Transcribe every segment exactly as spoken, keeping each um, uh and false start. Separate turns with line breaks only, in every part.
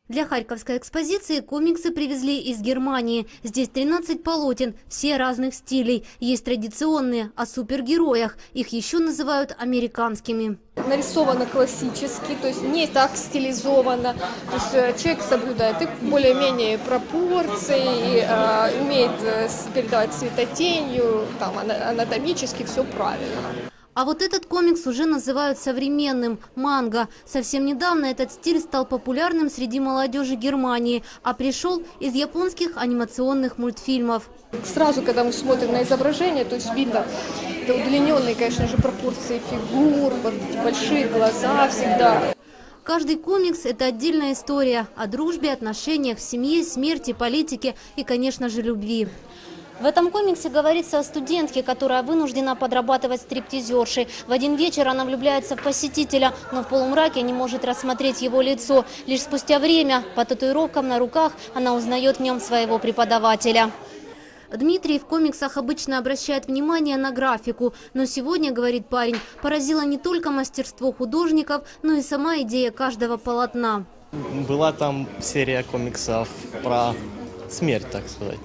Для Харьковской экспозиции комиксы привезли из Германии. Здесь тринадцать полотен, все разных стилей. Есть традиционные, о супергероях. Их еще называют американскими.
Нарисовано классически, то есть не так стилизовано. То есть человек соблюдает и более-менее пропорции, и, э, умеет передавать цветотенью, там, анатомически все правильно.
А вот этот комикс уже называют современным – манго. Совсем недавно этот стиль стал популярным среди молодежи Германии, а пришел из японских анимационных мультфильмов.
Сразу, когда мы смотрим на изображение, то есть видно удлиненные, конечно же, пропорции фигур, большие глаза всегда.
Каждый комикс – это отдельная история о дружбе, отношениях, семье, смерти, политике и, конечно же, любви. В этом комиксе говорится о студентке, которая вынуждена подрабатывать стриптизершей. В один вечер она влюбляется в посетителя, но в полумраке не может рассмотреть его лицо. Лишь спустя время, по татуировкам на руках, она узнает в нем своего преподавателя. Дмитрий в комиксах обычно обращает внимание на графику. Но сегодня, говорит парень, поразило не только мастерство художников, но и сама идея каждого полотна.
Была там серия комиксов про смерть, так сказать.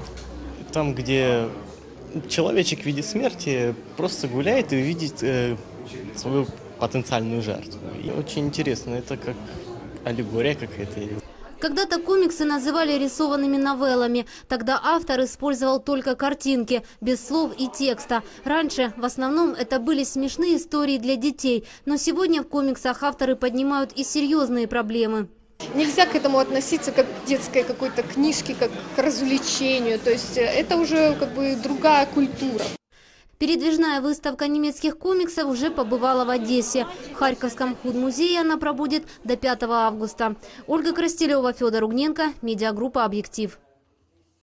Там, где человечек видит смерти, просто гуляет и видит э, свою потенциальную жертву. И очень интересно, это как аллегория какая-то.
Когда-то комиксы называли рисованными новеллами. Тогда автор использовал только картинки, без слов и текста. Раньше в основном это были смешные истории для детей. Но сегодня в комиксах авторы поднимают и серьезные проблемы.
Нельзя к этому относиться как к детской какой-то книжке, как к развлечению. То есть это уже как бы другая культура.
Передвижная выставка немецких комиксов уже побывала в Одессе. В Харьковском худмузее она пробудет до пятого августа. Ольга Крастелева, Федор Угненко, медиагруппа «Объектив».